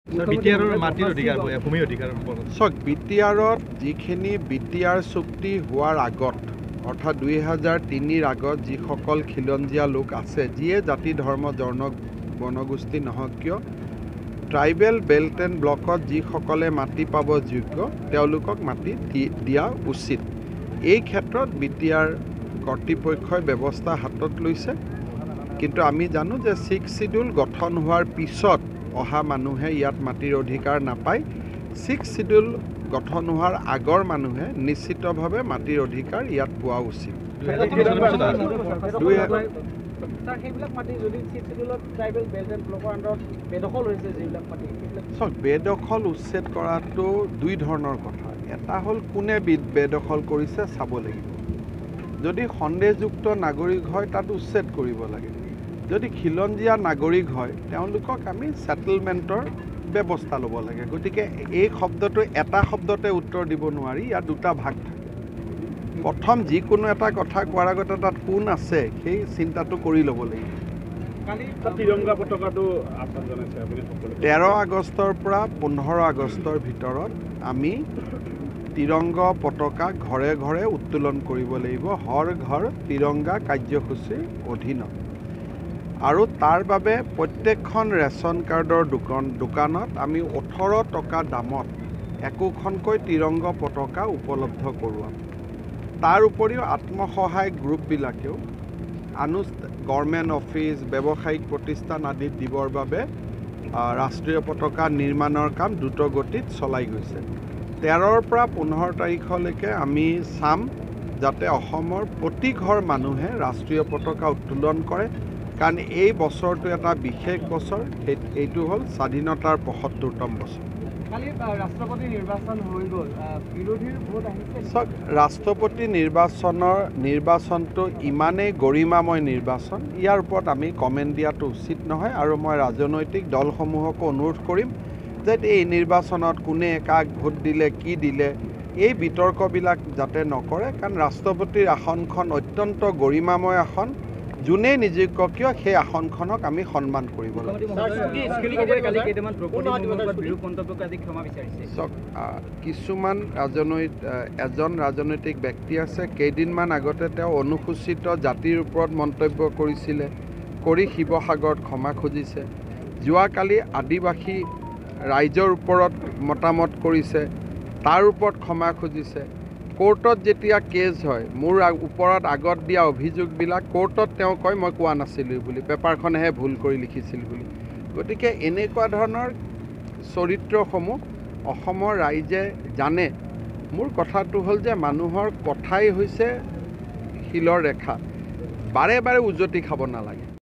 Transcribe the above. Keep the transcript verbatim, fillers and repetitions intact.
বিটিআৰৰ মাটিৰ অধিকাৰ ভূমি অধিকাৰৰ ওপৰত চাওক বিটিআৰত যিখিনি বিটিআৰ চুক্তি হোৱাৰ আগত অৰ্থাৎ দুই হাজাৰ তিনিৰ আগত যিসকল খিলঞ্জীয়া লোক আছে যিয়ে জাতি ধৰ্ম জন জনগোষ্ঠী নহওক কিয় ট্ৰাইবেল বেল্ট এণ্ড ব্লকত যিসকলে মাটি পাব যোগ্য তেওঁলোকক মাটি দিয়া উচিত। এই ক্ষেত্ৰত বিটিআৰ কৰ্তৃপক্ষই ব্যৱস্থা হাতত লৈছে, কিন্তু আমি জানো যে ছিক্স শিডিউল গঠন হোৱাৰ পিছত অহা মানুহে ইয়াত মাটিৰ অধিকাৰ নাপায়। ছিক্স শিডিউল গঠন হোৱাৰ আগৰ মানুহে নিশ্চিতভাৱে মাটিৰ অধিকাৰ ইয়াত পোৱা উচিত। চাওক বেদখল উচ্ছেদ কৰাটো দুই ধৰণৰ কথা। এটা হ'ল কোনে বেদখল কৰিছে চাব লাগিব। যদি সন্দেহযুক্ত নাগৰিক হয় তাত উচ্ছেদ কৰিব লাগে। যদি খিলঞ্জীয়া নাগৰিক হয় তেওঁলোকক আমি ছেটেলমেণ্টৰ ব্যৱস্থা ল'ব লাগে। গতিকে এই শব্দটো এটা শব্দতে উত্তৰ দিব নোৱাৰি, ইয়াত দুটা ভাগ থাকে। প্ৰথম যিকোনো এটা কথা কোৱাৰ আগতে তাত কোন আছে সেই চিন্তাটো কৰি ল'ব লাগিব। তেৰ আগষ্টৰ পৰা পোন্ধৰ আগষ্টৰ ভিতৰত আমি তিৰংগা পতাকা ঘৰে ঘৰে উত্তোলন কৰিব লাগিব হৰ ঘৰ তিৰংগা কাৰ্যসূচীৰ অধীনত। আৰু তাৰ বাবে প্ৰত্যেকখন ৰেচন কাৰ্ডৰ দোকান দোকানত আমি ওঠৰ টকা দামত একোখনকৈ তিৰংগা পতাকা উপলব্ধ কৰোৱাম। তাৰ উপৰিও আত্মসহায়ক গ্ৰুপবিলাকেও আনু গভৰ্ণমেণ্ট অফিচ ব্যৱসায়িক প্ৰতিষ্ঠান আদিত দিবৰ বাবে ৰাষ্ট্ৰীয় পতাকা নিৰ্মাণৰ কাম দ্ৰুত গতিত চলাই গৈছে। তেৰৰ পৰা পোন্ধৰ তাৰিখলৈকে আমি চাম যাতে অসমৰ প্ৰতি ঘৰ মানুহে ৰাষ্ট্ৰীয় পতাকা উত্তোলন কৰে, কাৰণ এই বছৰটো এটা বিশেষ বছৰ। এইটো হ'ল স্বাধীনতাৰ পঁয়সত্তৰতম বছৰ। ৰাষ্ট্ৰপতি নিৰ্বাচন হৈ গ'ল, বিৰোধীৰ ভোট আহিছে। চাওক ৰাষ্ট্ৰপতি নিৰ্বাচনৰ নিৰ্বাচনটো ইমানেই গৰিমাময় নিৰ্বাচন, ইয়াৰ ওপৰত আমি কমেণ্ট দিয়াটো উচিত নহয়। আৰু মই ৰাজনৈতিক দলসমূহকো অনুৰোধ কৰিম যে এই নিৰ্বাচনত কোনে কাক ভোট দিলে কি দিলে এই বিতৰ্কবিলাক যাতে নকৰে, কাৰণ ৰাষ্ট্ৰপতিৰ আসনখন অত্যন্ত গৰিমাময় আসন। যোনে নিযোগ্য কিয় সেই আসনখনক আমি সন্মান কৰিব লাগে। চাওক কিছুমান ৰাজনৈতিক এজন ৰাজনৈতিক ব্যক্তি আছে, কেইদিনমান আগতে তেওঁ অনুসূচিত জাতিৰ ওপৰত মন্তব্য কৰিছিলে, কৰি শিৱসাগৰত ক্ষমা খুজিছে। যোৱাকালি আদিবাসী ৰাইজৰ ওপৰত মতামত কৰিছে, তাৰ ওপৰত ক্ষমা খুজিছে। কোৰ্টত যেতিয়া কেছ হয় মোৰ ওপৰত আগত দিয়া অভিযোগবিলাক কোৰ্টত তেওঁ কয় মই কোৱা নাছিলোঁ বুলি, পেপাৰখনেহে ভুল কৰি লিখিছিল বুলি। গতিকে এনেকুৱা ধৰণৰ চৰিত্ৰসমূহ অসমৰ ৰাইজে জানে। মোৰ কথাটো হ'ল যে মানুহৰ কথাই হৈছে শিলৰ ৰেখা, বাৰে বাৰে উজতি খাব নালাগে।